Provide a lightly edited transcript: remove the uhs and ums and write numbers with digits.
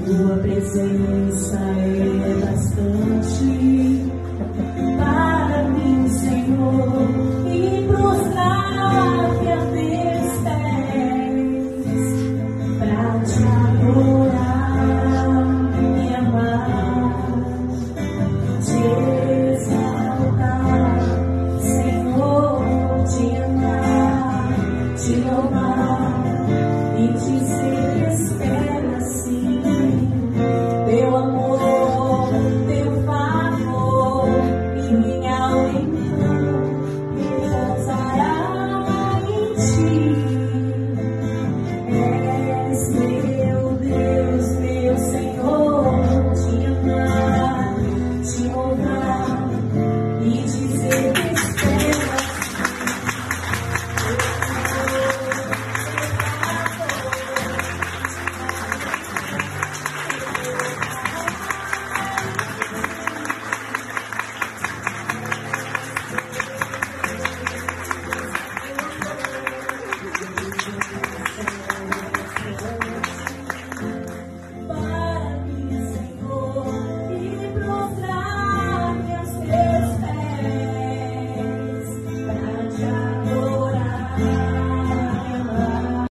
Tua presença é bastante para mim, Senhor, e prostrar-me a teus pés, pra te adorar e amar, te exaltar, Senhor, te amar, te louvar e dizer: espera assim, teu amor, teu favor, e minha alma então repousará em ti. És meu Deus, meu Senhor, te amar, te louvar e dizer: espera assim.